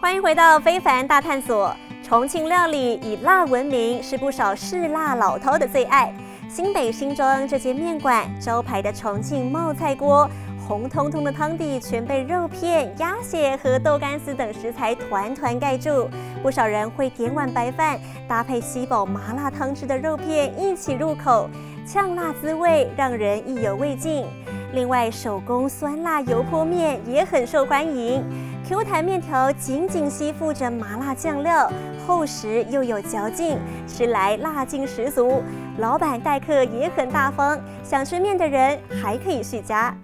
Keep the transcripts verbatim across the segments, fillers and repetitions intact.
欢迎回到非凡大探索。重庆料理以辣闻名，是不少嗜辣老饕的最爱。新北新庄这间面馆招牌的重庆冒菜锅，红彤彤的汤底全被肉片、鸭血和豆干丝等食材团团盖住。不少人会点碗白饭，搭配吸饱麻辣汤汁的肉片一起入口，呛辣滋味让人意犹未尽。另外，手工酸辣油泼面也很受欢迎。Q 弹面条紧紧吸附着麻辣酱料，厚实又有嚼劲，吃来辣劲十足。老板待客也很大方，想吃面的人还可以续加。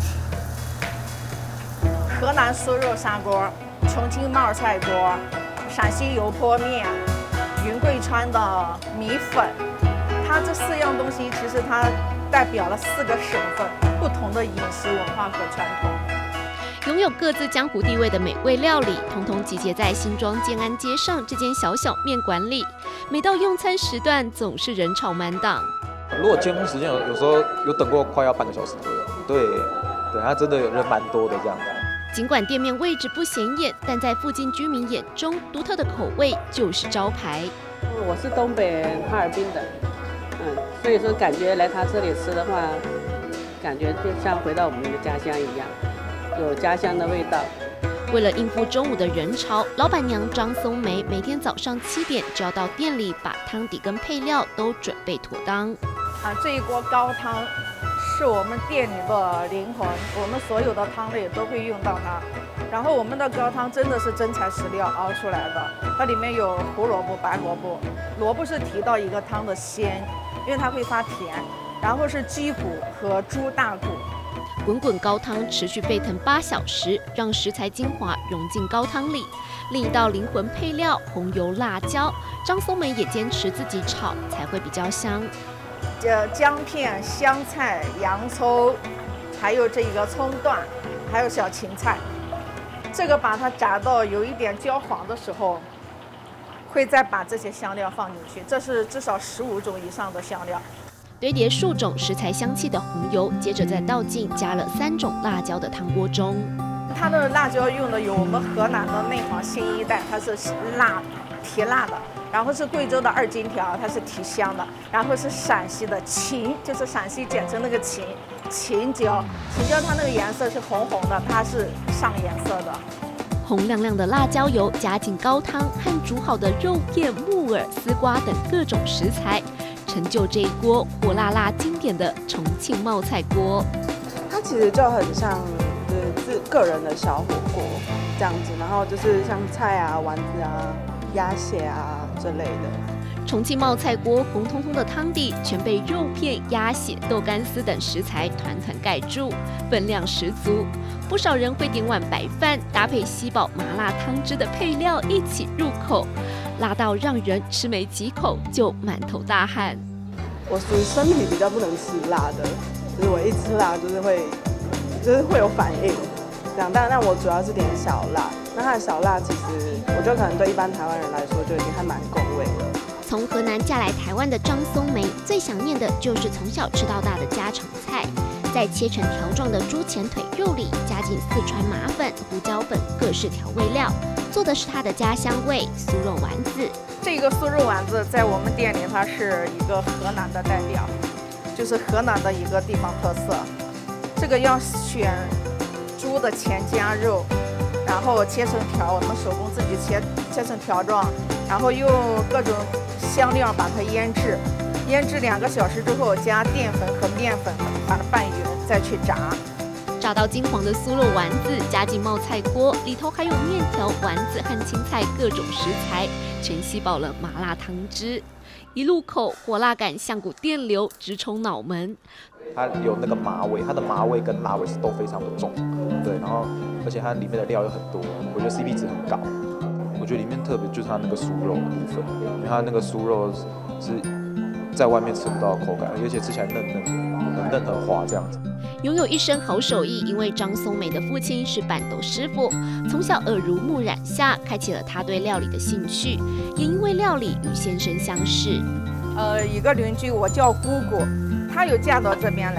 河南酥肉砂锅、重庆冒菜锅、陕西油泼面、云贵川的米粉，它这四样东西其实它代表了四个省份不同的饮食文化和传统。 拥有各自江湖地位的美味料理，统统集结在新庄建安街上这间小小面馆里。每到用餐时段，总是人潮满档。 如果尖峰时间有有时候有等过快要半个小时左右。对，对，它真的有人蛮多的这样的。 尽管店面位置不显眼，但在附近居民眼中，独特的口味就是招牌。 我是东北哈尔滨的，嗯，所以说感觉来他这里吃的话，感觉就像回到我们的家乡一样。有家乡的味道。 为了应付中午的人潮，老板娘张松梅每天早上七点就要到店里把汤底跟配料都准备妥当。 啊，这一锅高汤是我们店里的灵魂，我们所有的汤类都会用到它。然后我们的高汤真的是真材实料熬出来的，它里面有胡萝卜、白萝卜，萝卜是提到一个汤的鲜，因为它会发甜。然后是鸡骨和猪大骨。 滚滚高汤持续沸腾八小时，让食材精华融进高汤里。另一道灵魂配料红油辣椒，张松梅也坚持自己炒才会比较香。 这姜片、香菜、洋葱，还有这个葱段，还有小芹菜。这个把它炸到有一点焦黄的时候，会再把这些香料放进去。这是至少十五种以上的香料。 堆叠数种食材香气的红油，接着再倒进加了三种辣椒的汤锅中。 它的辣椒用的有我们河南的内黄新一代，它是辣提辣的；然后是贵州的二荆条，它是提香的；然后是陕西的秦，就是陕西简称那个秦秦椒，秦椒它那个颜色是红红的，它是上颜色的。 红亮亮的辣椒油加进高汤和煮好的肉片、木耳、丝瓜等各种食材。成就这一锅火辣辣经典的重庆冒菜锅， 它其实就很像就是自个人的小火锅这样子，然后就是像菜啊、丸子啊、鸭血啊之类的。 重庆冒菜锅红彤彤的汤底全被肉片、鸭血、豆干丝等食材团团盖住，分量十足。不少人会点碗白饭，搭配吸饱麻辣汤汁的配料一起入口。辣到让人吃没几口就满头大汗。 我属于身体比较不能吃辣的，就是我一吃辣就是会，就是会有反应。这样，但但我主要是点小辣。那它的小辣其实，我觉得可能对一般台湾人来说就已经还蛮够味了。 从河南嫁来台湾的张松梅，最想念的就是从小吃到大的家常菜。在切成条状的猪前腿肉里加进四川麻粉、胡椒粉各式调味料，做的是它的家乡味酥肉丸子。 这个酥肉丸子在我们店里它是一个河南的代表，就是河南的一个地方特色。这个要选猪的前肩肉，然后切成条，我们手工自己切切成条状，然后用各种香料把它腌制。腌制两个小时之后，加淀粉和面粉把它拌匀，再去炸。 炸到金黄的酥肉丸子加进冒菜锅，里头还有面条、丸子和青菜各种食材，全吸饱了麻辣汤汁。一入口，火辣感像股电流直冲脑门。 它有那个麻味，它的麻味跟辣味是都非常的重，对，然后而且它里面的料有很多，我觉得 C P 值很高。我觉得里面特别就是它那个酥肉的部分，因为它那个酥肉是在外面吃不到的口感，而且吃起来嫩嫩的、嫩和滑这样子。 拥有一身好手艺，因为张松梅的父亲是板斗师傅，从小耳濡目染下，开启了他对料理的兴趣，也因为料理与先生相识。 呃，一个邻居我叫姑姑，她有嫁到这边来，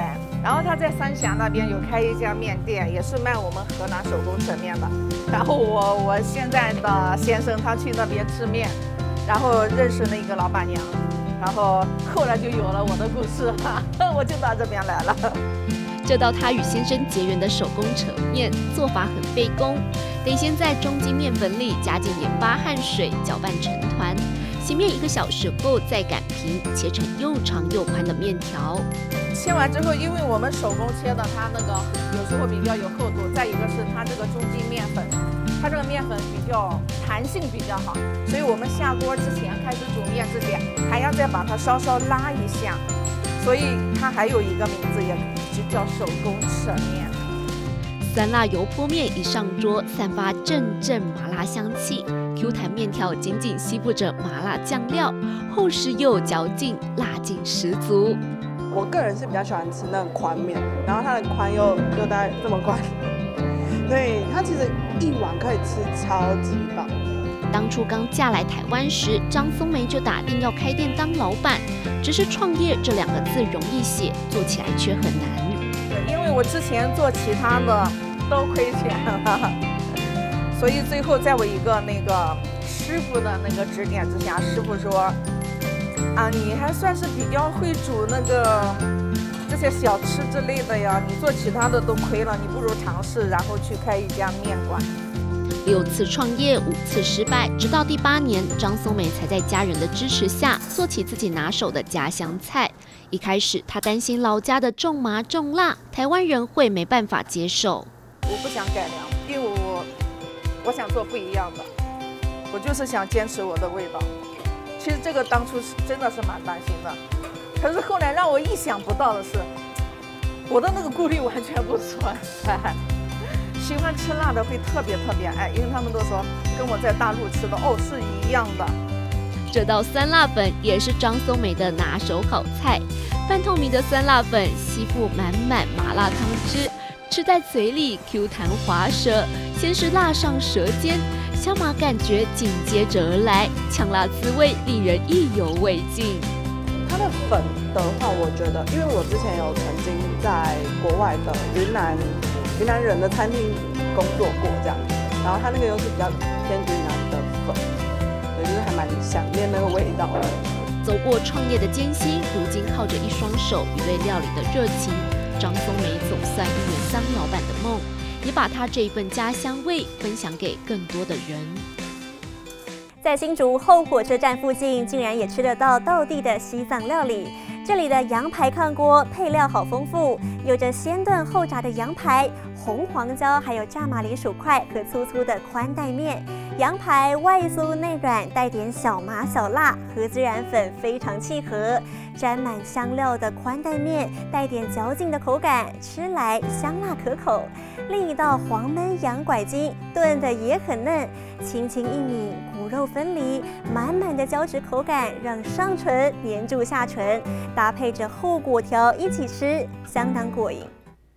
然后他在三峡那边有开一家面店，也是卖我们河南手工扯面的。然后我我现在的先生他去那边吃面，然后认识了一个老板娘，然后后来就有了我的故事哈，我就到这边来了。 这道他与先生结缘的手工扯面做法很费工，得先在中筋面粉里加进盐巴和水，搅拌成团。洗面一个小时后再擀平，切成又长又宽的面条。 切完之后，因为我们手工切的，它那个有时候比较有厚度，再一个是它这个中筋面粉，它这个面粉比较弹性比较好，所以我们下锅之前开始煮面之前，还要再把它稍稍拉一下，所以它还有一个名字，也就叫手工扯面。 酸辣油泼面一上桌，散发阵阵麻辣香气。Q 弹面条紧紧吸附着麻辣酱料，厚实又有嚼劲，辣劲十足。 我个人是比较喜欢吃那种宽面，然后它的宽又又大概这么宽，所以它其实一碗可以吃超级饱。 当初刚嫁来台湾时，张松梅就打定要开店当老板，只是创业这两个字容易写，做起来却很难。 对，因为我之前做其他的都亏钱了。所以最后，在我一个那个师傅的那个指点之下，师傅说：“啊，你还算是比较会煮那个这些小吃之类的呀，你做其他的都亏了，你不如尝试，然后去开一家面馆。” 六次创业，五次失败，直到第八年，张松梅才在家人的支持下做起自己拿手的家乡菜。一开始，她担心老家的重麻重辣，台湾人会没办法接受。 我不想改良，因为我。我想做不一样的，我就是想坚持我的味道。其实这个当初是真的是蛮担心的，可是后来让我意想不到的是，我的那个顾虑完全不存在。喜欢吃辣的会特别特别爱，因为他们都说跟我在大陆吃的哦是一样的。 这道酸辣粉也是张松梅的拿手好菜，半透明的酸辣粉吸附满满麻辣汤汁。吃在嘴里 Q 弹滑舌，先是辣上舌尖，香麻感觉紧接着而来，呛辣滋味令人意犹未尽。 它的粉的话，我觉得，因为我之前有曾经在国外的云南云南人的餐厅工作过，这样，然后它那个又是比较偏云南的粉，对，就是还蛮想念那个味道的。 走过创业的艰辛，如今靠着一双手与对料理的热情。张松梅总算一圆当老板的梦，也把她这一份家乡味分享给更多的人。 在新竹后火车站附近，竟然也吃得到道地的西藏料理。这里的羊排炕锅配料好丰富，有着先炖后炸的羊排、红黄椒，还有炸马铃薯块和粗粗的宽带面。羊排外酥内软，带点小麻小辣，和孜然粉非常契合。沾满香料的宽带面，带点嚼劲的口感，吃来香辣可口。另一道黄焖羊拐筋，炖的也很嫩，轻轻一抿，骨肉分离，满满的胶质口感让上唇黏住下唇，搭配着厚果条一起吃，相当过瘾。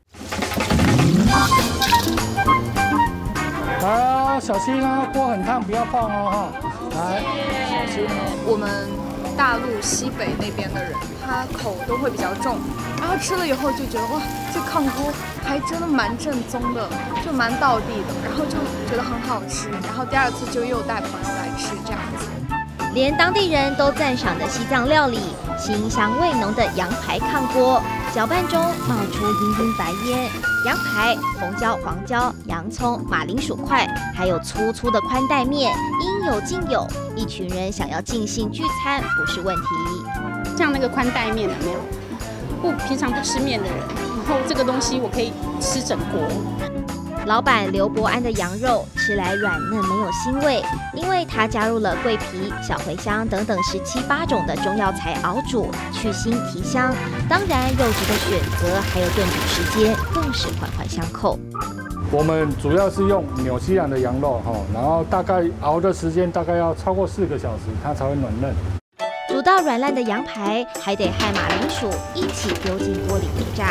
来哦，小心哦，锅很烫，不要碰哦哈。来，小心。 我们大陆西北那边的人，他口都会比较重，然后吃了以后就觉得哇，这炕锅还真的蛮正宗的，就蛮道地的，然后就觉得很好吃，然后第二次就又带朋友来吃这样子。 连当地人都赞赏的西藏料理，清香味浓的羊排炕锅，搅拌中冒出氤氲白烟。羊排、红椒、黄椒、洋葱、马铃薯块，还有粗粗的宽带面，应有尽有。一群人想要尽兴聚餐不是问题。 像那个宽带面有没有？不平常不吃面的人，然后这个东西我可以吃整锅。 老板刘伯安的羊肉吃来软嫩没有腥味，因为他加入了桂皮、小茴香等等十七八种的中药材熬煮，去腥提香。当然，肉质的选择还有炖煮时间更是环环相扣。 我们主要是用纽西兰的羊肉哈，然后大概熬的时间大概要超过四个小时，它才会软嫩。 煮到软烂的羊排，还得和马铃薯一起丢进锅里油炸。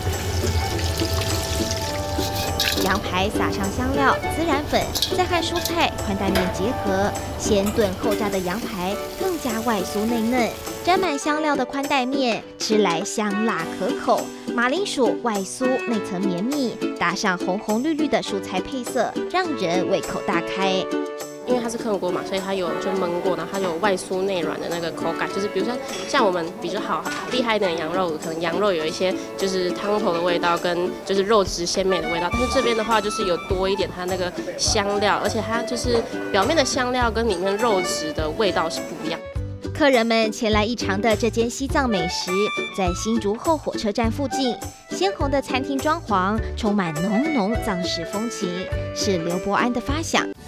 羊排撒上香料、孜然粉，再和蔬菜、宽带面结合，先炖后炸的羊排更加外酥内嫩，沾满香料的宽带面吃来香辣可口， 马铃薯外酥内层绵密，搭上红红绿绿的蔬菜配色，让人胃口大开。 因为它是炕锅嘛，所以它有就焖过，然后它有外酥内软的那个口感。就是比如说像我们比较好厉害一点的羊肉，可能羊肉有一些就是汤头的味道跟就是肉质鲜美的味道，但是这边的话就是有多一点它那个香料，而且它就是表面的香料跟里面肉质的味道是不一样。 客人们前来一尝的这间西藏美食，在新竹后火车站附近，鲜红的餐厅装潢充满浓浓藏式风情，是刘伯安的发想。